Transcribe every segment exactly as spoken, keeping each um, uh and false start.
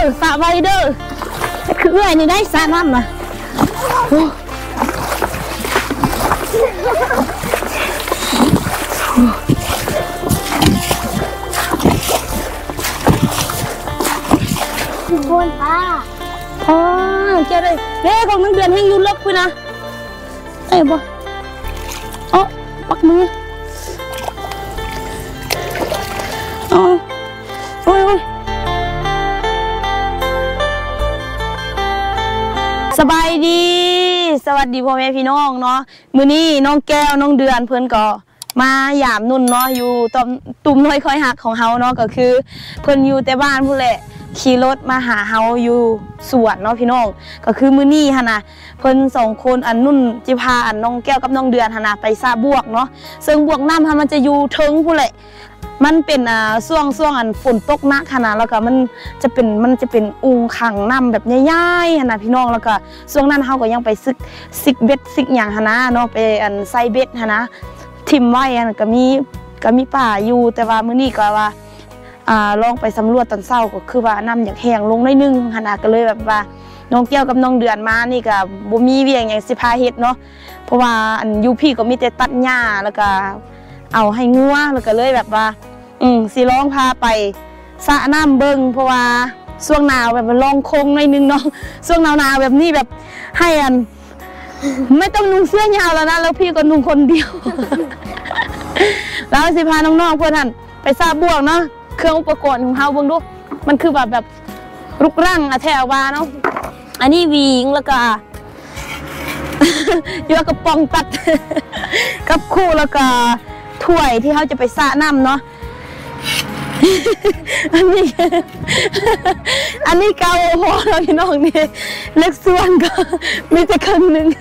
สะไว้เด้อคือเอื้อยนี่ได้สะน้ำนะบนป้าอ๋อเจ้าได้เด้ของนักเรียนให้ยุ่งเลิกคุยนะไอ้บ่อ๋อปักมืออ๋อโอ้ยโอ้ยสบายดีสวัสดีพ่อแม่พี่น้องเนาะมื้อนี้น้องแก้วน้องเดือนเพิ่นก็มาหยามนุ่นเนาะอยู่ตอมตุ่มน้อยคอยหักของเฮาเนาะก็คือเพิ่นอยู่แต่บ้านพู้นแหละขี่รถมาหาเฮาอยู่สวนเนาะพี่น้องก็คือมื้อนี้หั่นน่ะเพิ่นสองคนอันนุ่นจิพาอันน้องแก้วกับน้องเดือนหั่นน่ะไปซาบวกเนาะซึ่งบวกน้ำมันจะอยู่เทิงพู้นแหละมันเป็นอ่าช่วงช่วงอันฝนตกหนักขนาดแล้วก็มันจะเป็นมันจะเป็นอุงขังน้ำแบบใหญ่ๆหั่นน่ะพี่น้องแล้วก็ช่วงนั้นเฮาก็ยังไปซึกซิกเบ็ดซิกหยังหั่นนะเนาะไปอันใส่เบ็ดหั่นนะทิ่มไว้อันก็มีก็มีป่าอยู่แต่ว่ามื้อนี้ก็ว่าอ่าลองไปสำรวจตอนเช้าก็คือว่าน้ำอยากแห้งลงหน่อยนึงหั่นน่ะก็เลยแบบว่าน้องแก้วกับน้องเดือนมานี่ก็บ่มีเวียงหยังสิพาเฮ็ดเนาะเพราะว่าอันอยู่พี่ก็มีแต่ตัดหญ้าแล้วก็เอาให้งัวแล้วก็เลยแบบว่าอืมสิลองพาไปสระน้ำเบิ่งเพราะว่าช่วงหนาวแบบมันลองคงหน่อยนึงเนาะช่วงหนาวๆแบบนี้แบบให้อันไม่ต้องนุ่งเสื้อยาวแล้วนะแล้วพี่ก็นุ่งคนเดียวแล้วสิพาน้องๆเพื่อนท่านไปซาบวกเนาะเครื่องอุปกรณ์ของเฮาเบิ่งดูมันคือแบบแบบรุกร่างอะแถวว่าเนาะอันนี้วิงแล้วก็ยกกระป๋องตัดกับคู่แล้วก็ถ้วยที่เขาจะไปสระน้ำเนาะอันนี้อันนี้เกาพอแล้วพี่น้องนี่เล็กส่วนก็มีแต่ครึ่งหนึ่ง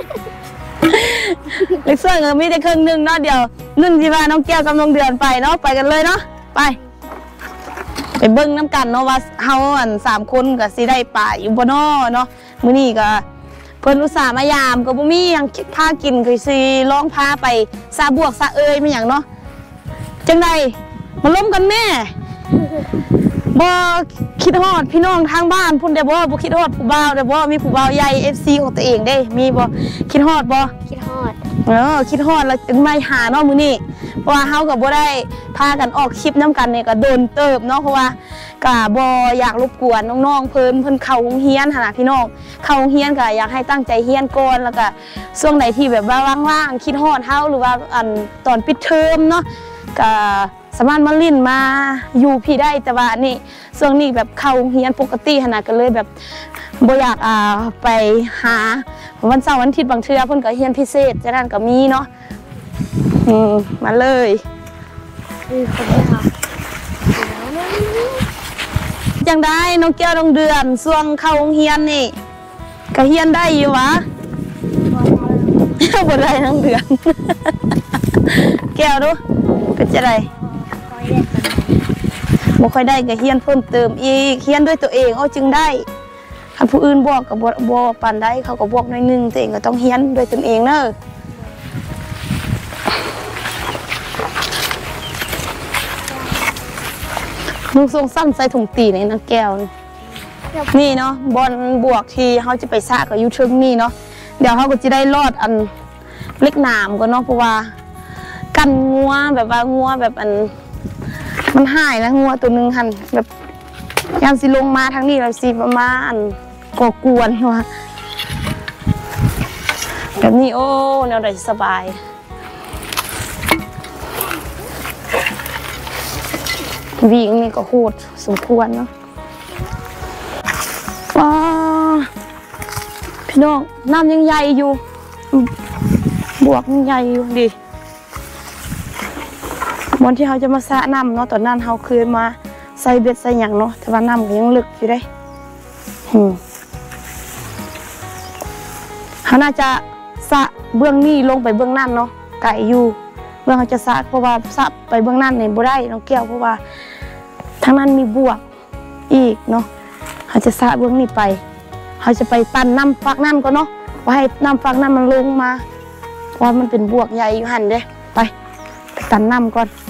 เล็กส่วนก็มีแต่ครึ่งหนึ่งเนาะเดี๋ยวนุ่นจีว่าน้องแก้วกับน้องเดือนไปเนาะไปกันเลยเนาะไปไปเบิ้งน้ำกันเนาะว่าเฮาอันสามคนกับซีได้ป่าอยู่บนนอเนาะมื้อนี้ก็เพิ่นอุตส่าห์มายามก็บ่มียังพากินคือซีลองพาไปซาบวกซาเอยไม่หยังเนาะจังใดมาล้มกันแม่บ่คิดฮอดพี่น้องทางบ้านพุ่นได้บ่บ่คิดฮอดผู้บ่าวได้บ่มีผู้บ่าวใหญ่ เอฟ ซี ของตัวเองได้มีบ่คิดฮอดบ่คิดฮอดเออคิดฮอดแล้วจึงมาหาเนาะมื้อนี้เพราะว่าเฮาก็บ่ได้พากันออกคลิปนํกันนี่ก็โดนเติบเนาะเพราะว่าก็บ่อยากรบกวนน้องๆเพิ่นเพิ่นเข้าโรงเรียนหั่นน่ะพี่น้องเข้าโรงเรียนก็อยากให้ตั้งใจเรียนก่อนแล้วก็ช่วงไหนที่แบบว่าว่างๆคิดฮอดเฮาหรือว่าอันตอนปิดเทอมเนาะก็สามารถมาลิ้นมาอยู่พี่ได้แต่ว่านี่ช่วงนี้แบบเข้าโรงเรียนปกติหั่นน่ะก็เลยแบบบ่อยากอ่าไปหาวันเสาร์วันอาทิตย์บางเทื่อเพิ่นก็เรียนพิเศษฉะนั้นก็มีเนาะอืมมาเลยจังได้น้องแก้วน้องเดือนช่วงเข้าโรงเรียนนี่ก็เรียนได้อยู่วะบ่ได้น้องเดือนแก้วดูเป็นจะไดบ่ค่อยได้ก็เรียนเพิ่มเติมอีกเรียนด้วยตัวเองเอาจึงได้ถ้าผู้อื่นบอกก็บ่บ่ปานได้เขาก็บอกหน่อยนึงตัวเองก็ต้องเรียนด้วยตนเองเด้อนุ่งทรงสั้นใส่ถุงตีในนักแก้วนี่เนาะบอลบวกที่เขาจะไปซะกับยูทูบนี่เนาะเดี๋ยวเขาก็จะได้รอดอันเล็กหนามกันเนาะเพราะว่ากันงัวแบบว่างัวแบบอันมันหายนะงัวตัวหนึ่งหันแบบยามสิลงมาทางนี้เราสิประมาณก่อกวนว่าแบบนี้โอ้แนวใดสบายวิ่งนี่ก็โหดสมควรเนาะว้าพี่น้องน้ำยังใหญ่อยู่บวกยังใหญ่อยู่ดิวันที่เขาจะมาสระน้ำเนาะตอนนั้นเขาเคยมาใส่เบ็ดใส่หยังเนาะแต่ว่าน้ำยังลึกอยู่ได้หืมเขาน่าจะสระเบื้องนี้ลงไปเบื้องนั่นเนาะไก่อยู่เบื้องเขาจะสระเพราะว่าสระไปเบื้องนั่นเนี่ยบ่ได้น้องแก้วเพราะว่าทางนั้นมีบวกอีกเนาะเขาจะสระเบื้องนี้ไปเขาจะไปตันน้ำฟักนั่นก็เนาะว่าให้น้ำฟักนั่นมันลงมาเพราะมันเป็นบวกใหญ่อยู่หันเด้ไปไปตันน้ำก่อน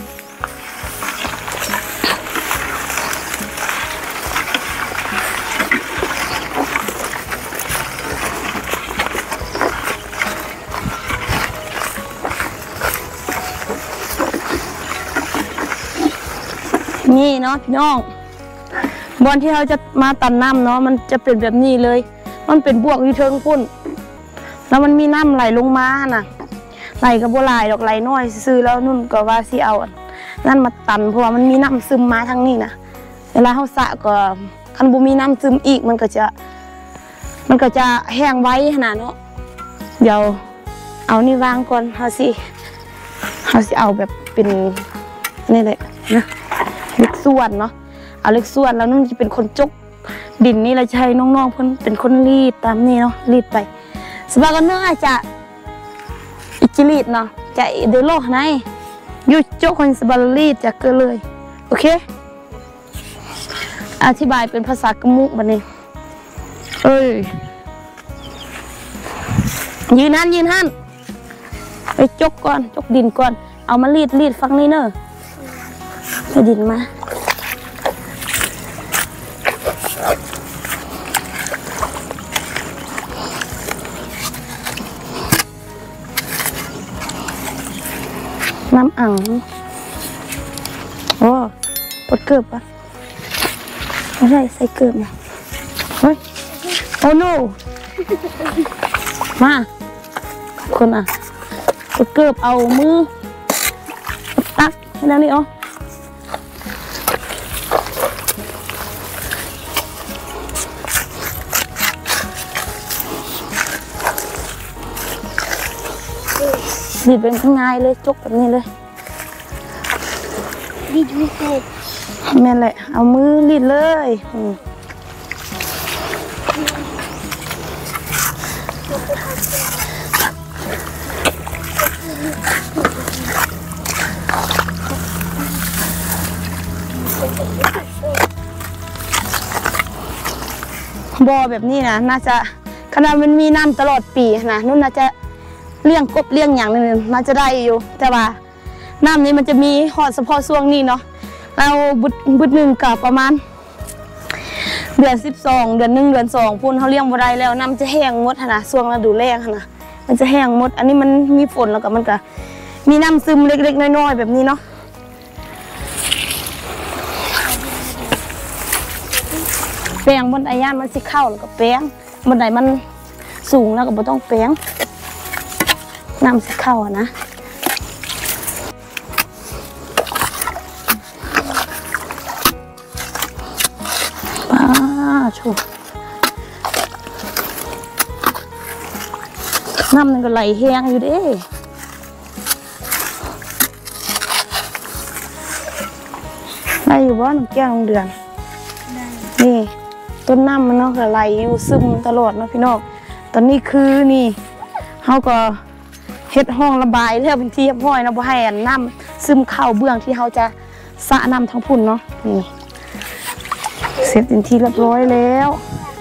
นี่เนาะพี่น้องบอลที่เราจะมาตันน้ำเนาะมันจะเป็นแบบนี้เลยมันเป็นบวกอยู่เทิงพุ่นแล้วมันมีน้ำไหลลงมาน่ะไหลกับบัวลายดอกไหลน้อยซื้อแล้วนุ่นก็ว่าสิเอานั่นมาตันเพราะว่ามันมีน้ำซึมมาทางนี้นะเวลาเขาสะก็คันบุมีน้ำซึมอีกมันก็จะมันก็จะแห้งไว้ขนาดเนาะเดี๋ยวเอานี่วางก่อนเขาสิเขาสิเอาแบบเป็นนี่เลยนะเล็กส่วนเนาะเอาเล็กส่วนแล้วนุ่นจะเป็นคนจกดินนี่เราจะให้น้องๆเพิ่นเป็นคนรีดตามนี่เนาะรีดไปสบายกันเนื้อจะอิจิรีดเนาะจะเดโลไหนยูโจคนสบายรีดจะเกิดเลยโอเคอธิบายเป็นภาษากมุกบันนี้เอ้ยยืนหันยืนหันไปจกก่อนจกดินก่อนเอามารีดรีดฟังนี่เนอะไปดินมาน้ำอ่างโอ้ปดเกือบปะไม่ใช่ใส่เกือบนะเฮ้ยโอ้โนมาคนอ่ะปดเกือบเอามือตักให้นั่นนี่อ๋อดีเป็นง่ายเลยจกแบบนี้เลยรีดไม่เสร็จแม่นเลยเอามือรีดเลยบ่อแบบนี้นะน่าจะขนาดมันมีน้ำตลอดปีนะนุ่นน่าจะเลี้ยงกบเลี้ยงอย่างนึงน่าจะได้อยู่แต่ว่าน้ำนี้มันจะมีหอดเฉพาะช่วงนี้เนาะเราบุดบุดหนึ่งกับประมาณเดือนสิบสองเดือนหนึ่งเดือนสองพุ่นเขาเลี้ยงบ่ได้แล้วน้ำจะแห้งหมดนะช่วงฤดูแล้งนะมันจะแห้งหมดอันนี้มันมีฝนแล้วก็มันก็มีน้ำซึมเล็กๆน้อยๆแบบนี้เนาะแป้งบนไอ้ย่านมันสิเข้าแล้วก็แป้งบนไหนมันสูงแล้วก็บ่ต้องแป้งน้ำสิเข้าอะนะป้าชูน้ำมันก็ไหลแห้งอยู่เด้ได้อยู่บ้านแก้วเดือนนี่ต้นน้ำมันเนาะก็ไหลอยู่ซึมตลอดเนาะพี่น้องตอนนี้คือนี่เขาก็เฮ็ดห้องระบายเรื่องบางทีห้อยนะบ่ให้น้ำซึมเข้าเบื้องที่เขาจะสระน้ำทั้งพุ่นเนาะนี่เสร็จเป็นที่เรียบร้อยแล้ว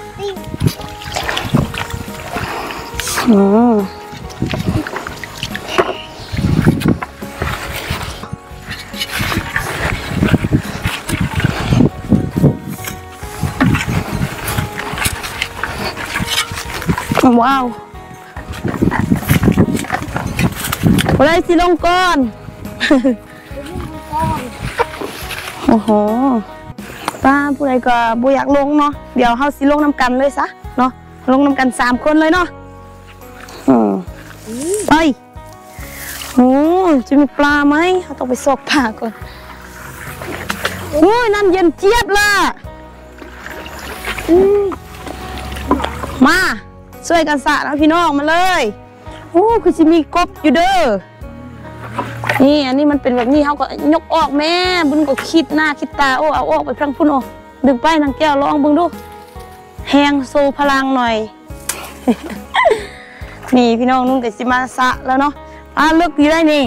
อืมว้าวอะไรสิลงก่อนโอ้โหป้าผู้ใดก็บ่อยากลงเนาะเดี๋ยวเขาสิลงน้ำกันเลยซะเนาะลงน้ำกันสามคนเลยเนาะไปโอ้จะมีปลาไหมเขาต้องไปสอบปลาก่อนโอ้ยน้ำเย็นเจี๊ยบล่ะมาช่วยกันสระนะพี่น้องมาเลยโอ้คือจะมีกบอยู่เด้อนี่อันนี้มันเป็นแบบนี้เขาก็ยกออกแม่บุญก็คิดหน้าคิดตาโอ้เอาออกไปพลังพุ่นโอ้ดึงไปนางแก้วลองบึงดูแหงโซพลังหน่อย นี่พี่น้องนุ่งกับสิมาสระแล้วเนาะอ่ะเลือกอยู่ได้นี่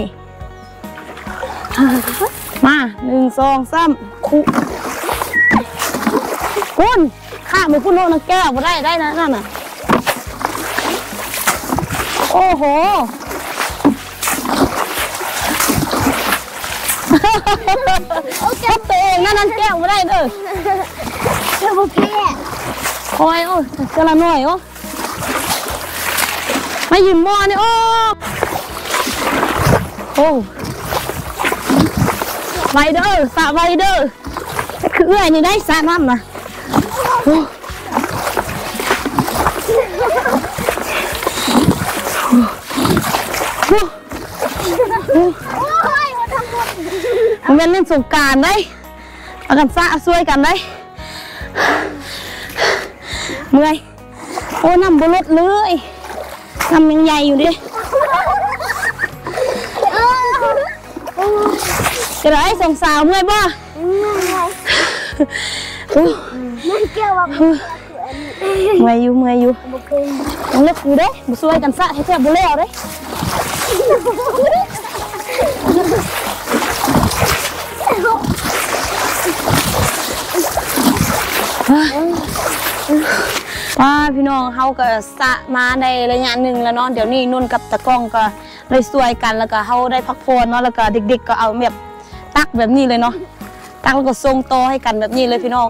มาหนึ่งสองสามคู่พุ่นข้าไปพุ่นโน่นนางแก้วมาได้ได้นะนั่นน่ะโอ้โหแก้วตัวเองนั่นนั่นแก้วไม่ได้เด้อแก้วแพ้คอยโอ้กระหน่อยโอ้มาหยิบหม้อนี่โอ้โอ้ไวเดอร์สะไวเดอร์คือเอื้อยนี่ได้สระน้ำนะมันเป็นเล่นสงกรานต์ได้เอากันสระช่วยกันได้เมื่อยโอ้น้ำบลดเลยน้ำยังใหญ่อยู่ดิจะได้สองสาวเมื่อยบ่เมื่อยเกี่ยวว่าเมื่อยอยู่เมื่อยอยู่ต้องเล็กอยู่เด้มาช่วยกันสระให้แทบบุเล่เอาเด้ป้าพี่น้องเขาก็สะมาในระยะหนึ่งแล้วเนาะเดี๋ยวนี้นุ่นกับตะก้องก็เลยช่วยกันแล้วก็เขาได้พักผ่อนเนาะแล้วก็เด็กๆก็เอาแบบตักแบบนี้เลยเนาะตักแล้วก็ทรงโตให้กันแบบนี้เลยพี่น้อง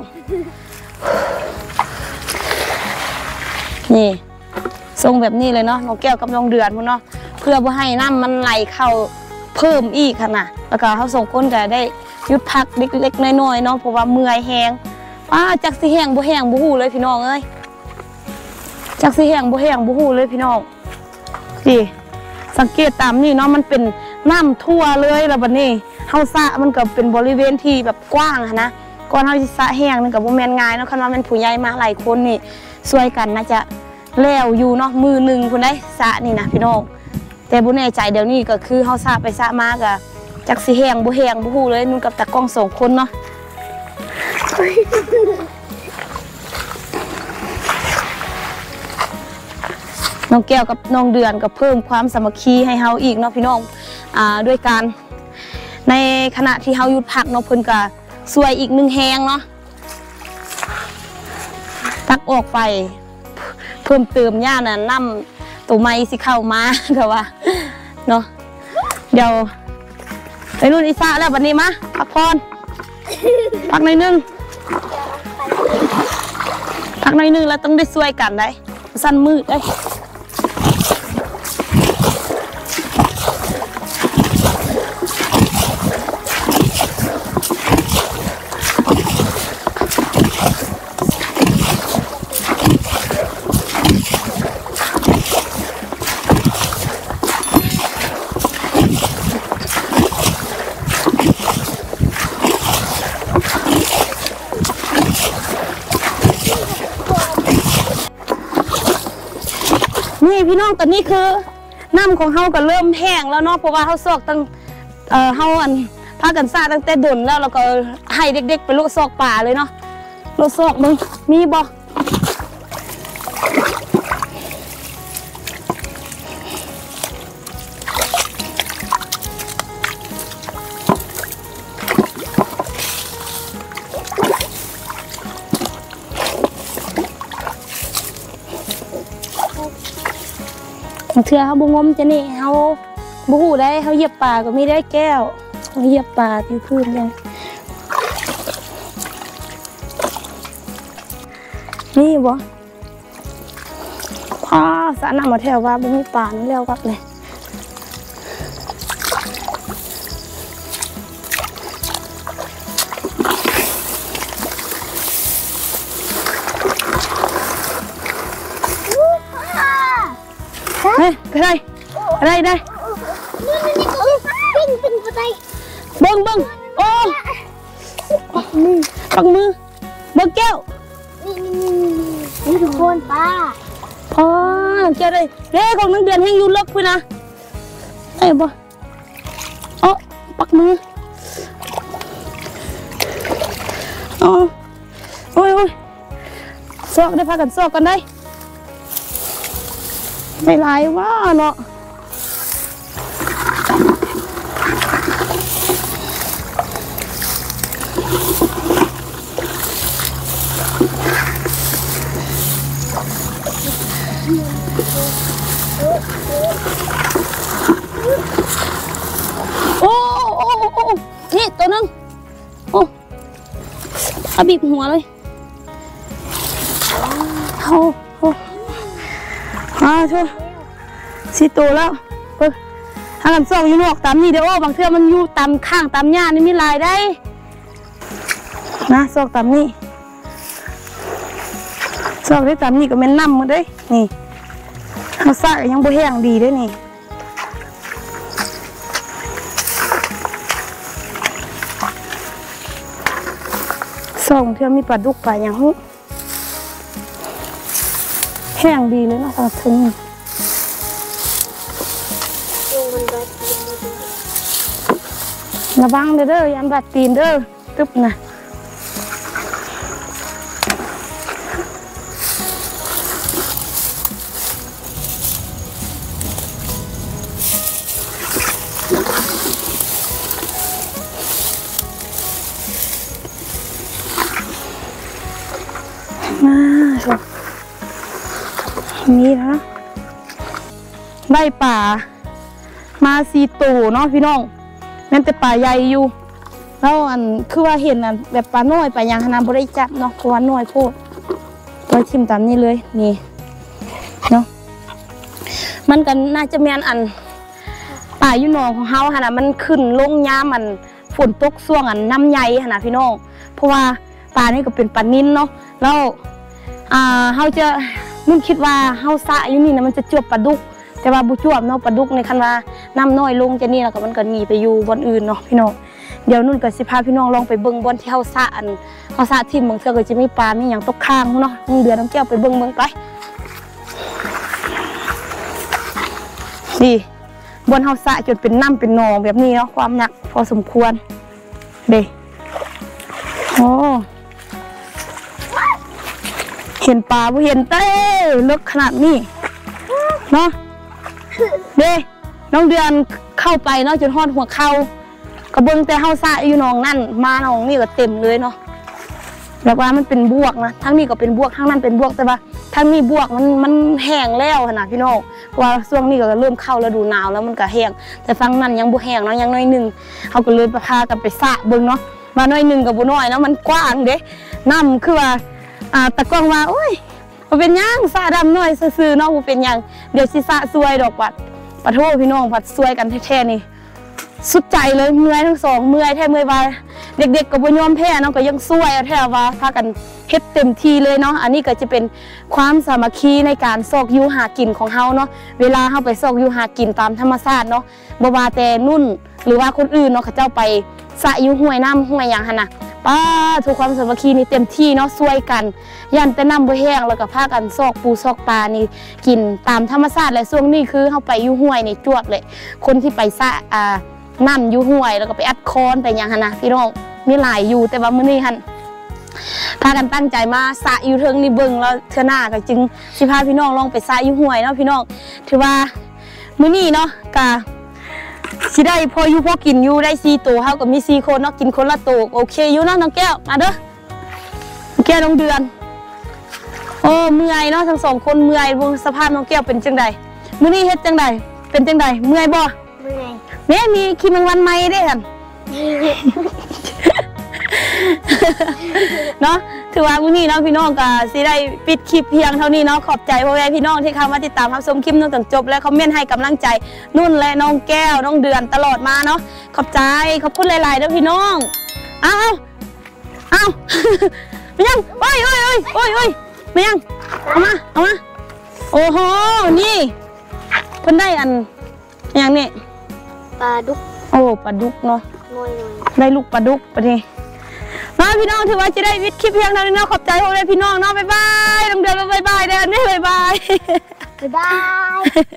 นี่ทรงแบบนี้เลยเนาะน้องแก้วกับน้องเดือนพวกเนาะเพื่อว่าให้น้ำมันไหลเข้าเพิ่มอีกค่ะนะแล้วก็เขาส่งก้นก็ได้ยุดพักเล็กๆน้อยๆเนาะเพราะว่าเมื่อยแห้งป้าจักสิแห้งบ่แห้งบ่หูเลยพี่น้องเอ้ยจักสิแห้งบ่แห้งบ่หูเลยพี่น้องสิสังเกตตามนี่เนาะมันเป็นน้ำทั่วเลยแล้วบัดนี้เฮาสระมันก็เป็นบริเวณที่แบบกว้างนะก่อนเฮาสิสระแห้งนึงก็บ่แม่นง่ายเนาะคันว่ามันผู้ใหญ่มาหลายคนนี่ช่วยกันน่าจะแล้วอยู่เนาะมือหนึ่งพุ่นได้สระนี่นะพี่น้องแต่บ่แน่ใจเดี๋ยวนี้ก็คือเฮาสระไปสระมาก็จักสิแห้งบ่แห้งบ่ฮู้เลยนุ่นกับตากล้องสองคนเนาะน้องแก้วกับน้องเดือนก็เพิ่มความสามัคคีให้เฮาอีกเนาะพี่น้องอ่าด้วยการในขณะที่เฮาหยุดพักเนาะเพิ่นก็ช่วยอีกหนึ่งแฮงเนาะตักออกไปเพิ่มเติมย่าน่ะน้ำตัวไม้สิเข้ามาก็ว่าเนาะเดี๋ยวไปรุ่นอีสานแล้ววันนี้มาพักผ่อนพักหน่อยนึงพักหน่อยนึงแล้วต้องได้ช่วยกันได้สั้นมืดได้นี่พี่น้องตอนนี้คือน้ำของเฮาก็เริ่มแห้งแล้วเนาะเพราะว่าเฮาซอกตั้งเอ่อเฮาอันพากันซาตั้งแต่ดนแล้วแล้วก็ให้เด็กๆไปลุกซอกป่าเลยเนาะลุกซอกมึงมีบ่เถื่อเขาบุงมจะนี่เขาบุหูได้เขาเหยียบป่าก็ไม่ได้แก้วเขาเหยียบป่าที่พื้นเลยนี่บ่พ่อสระน้ำมาแถวว่าบุมีป่านี่แล้ววักเลยเฮ้ยอะไรอะไรได้ปิ้งปิ้งอะไรเบิ้งเบิ้งโอ้ปักมือปักมือเบิ้งแก้วนี่นี่นี่ทุกคนป้าพ่อแก้วเลยเร่ของนักเดือนให้ยูเลิกคุยนะไอ้บ่โอ้ปักมืออ๋อโอ้ยโอ้ยซอกได้พากันซอกกันได้ไม่ไหลว่าเนาะโอ้โอ้โอ้นี่ตัวนึงโอ้เอาบีบหัวเลยเอาโอ้อาเถอะสิโตแล้วเพิ่งทางกันซอกอยู่นอกตามนี่เดี๋ยวโอ้บางเทื่อมันอยู่ตามข้างตามหญ้านี่มีลายได้นะซอกตามนี้ซอกได้ตามนี้ก็แม่นน้ำมาได้นี่เขาซากยังบ่แห้งดีได้นี่ซอกเที่ยวมีปลาดุกปลาอย่างหูแห้งดีเลยนะทางทึงระวังเด้อเด้อยันบาดตีนเด้อตึ๊บนะมาชมนี่นะใบป่ามาซีโตเนาะพี่น้องนั่นแต่ป่าใหญ่อยู่แล้วอันคือว่าเห็นอันแบบปลาน้อยปลายังขนาดบริจับเนาะเพราะว่าน้อยโพดไว้ชิมตามนี้เลยนี่เนาะมันกันน่าจะแมนอันป่าอยู่หนองของเฮาขนาดมันขึ้นลงย้ำมันฝนตกช่วงอันน้ำใหญ่ขนาดพี่น้องเพราะว่าปลานี่ก็เป็นปลานิ่นเนาะแล้วอ่าเฮาจะนุ่นคิดว่าเฮาสะอยู่นี่นะมันจะจวบปลาดุกแต่ว่าบุจวบเนาะปลาดุกในคันว่าน้ำน้อยลงจะนี่แล้วก็มันก็หนีไปอยู่บนอื่นเนาะพี่น้องเดี๋ยวนุ่นกับสิพาพี่น้องลองไปเบิ้งบนที่เฮาสะอันเฮาสะที่เมืองเทือกก็จะมีปลามีอย่างตกข้างเนาะเดือนน้ำแก้วไปเบิ้งเบิ้งไปดีบนเฮาสะจนเป็นน้ำเป็นหนองแบบนี้เนาะความหนักพอสมควรเด้โอ้เห็นปลาบ่เห็นเต้ลึกขนาดนี้เนาะเด้น้องเดือนเข้าไปเนาะจนฮอดหัวเข่ากระเบื้องแต่เฮาซะอยู่น้องนั่นมาน้องนี่ก็เต็มเลยเนาะแบบว่ามันเป็นบวกนะทั้งนี้ก็เป็นบวกทั้งนั้นเป็นบวกแต่ว่าทั้งนี้บวกมันมันแห้งแล้วขนาดพี่น้องเพราะว่าช่วงนี้ก็เริ่มเข้าฤดูหนาวแล้วมันก็แห้งแต่ฝั่งนั้นยังบ่แห้งเนาะยังน้อยหนึ่งเขาก็เลยพากันไปซะเบิ่งเนาะมาน้อยหนึ่งกับบ่น้อยเนาะมันกว้างเด้น้ำคือว่าอ่าตะกล้องว่าโอ้ยมันเป็นยังซะดำน้อยซื่อๆเนาะบ่เป็นยังเดี๋ยวสิซะซวยดอกปัดปะโทพี่น้องผัดซวยกันแท้ๆนี่สุดใจเลยเมื่อยทั้งสองเมื่อยแท้เมื่อยว่าเด็กๆกับบุญยอมแพ้เนาะก็ยังซวยแท้ว่าพากันเฮ็ดเต็มที่เลยเนาะอันนี้ก็จะเป็นความสามัคคีในการซอกยูหากินของเฮาเนาะเวลาเฮาไปซอกยูหากินตามธรรมชาติเนาะบ่ว่าแต่นุ่นหรือว่าคนอื่นเนาะเขาเจ้าไปสะยูห้วยน้ำห้วยอย่างหั่นน่ะป้าทุกความสามัคคีนี่เต็มที่เนาะช่วยกันยันแต่น้ำบ่แห้งแล้วก็พากันซอกปูซอกปลานี่กินตามธรรมชาติและช่วงนี้คือเฮาไปยูห้วยนี่จวบเลยคนที่ไปสะอ่าน้ำยูห้วยแล้วก็ไปอัดคอนไปอย่างหั่นนะพี่น้องมีหลายอยู่แต่ว่ามื้อนี้หั่นพากันตั้งใจมาสะอยู่เทิงนี่เบิ่งแล้วเทื่อหน้าก็จึงสิพาพี่น้องลองไปสะยูห้วยเนาะพี่น้องถือว่ามื้อนี้เนาะก็สิได้พออยู่พอกินอยู่ได้สี่ตัวเฮาก็มีสี่คนเนาะกินคนละตัวโอเคอยู่เนาะน้องแก้วมาเด้อแก้วน้องเดือนโอ้เมื่อยเนาะทั้งสองคนเมื่อยสภาพน้องแก้วเป็นจังใดมื้อนี้เฮ็ดจังใดเป็นจังใดเมื่อยบ่เมื่อยแม่มีขี้แมงวันไหมได้หั่นเนาะถือว่ามื้อนี้เนาะพี่น้องก็สิได้ปิดคลิปเพียงเท่านี้เนาะขอบใจพ่อแม่พี่น้องที่เข้ามาติดตามรับชมคลิปจนจบและคอมเมนต์ให้กำลังใจนุ่นและน้องแก้วน้องเดือนตลอดมาเนาะขอบใจขอบคุณหลายๆเด้อพี่น้องอ้าวอ้าวไม่ยังโอ้ยโอ้ยโอ้ยโอ้ยโอ้ยไม่ยังเอามาเอามาโอ้โหนี่เพิ่นได้อันอย่างนี้ปลาดุกโอ้ปลาดุกเนาะได้ลูกปลาดุกปะนี่มาพี่น้องถือว่าจะได้วิดคลิปเพียงเท่านี้เนาะขอบใจพ่อแม่พี่น้องเนาะบ๊ายบายน้องเดือนบ๊ายบายเดือนนี่บ๊ายบายบ๊ายบาย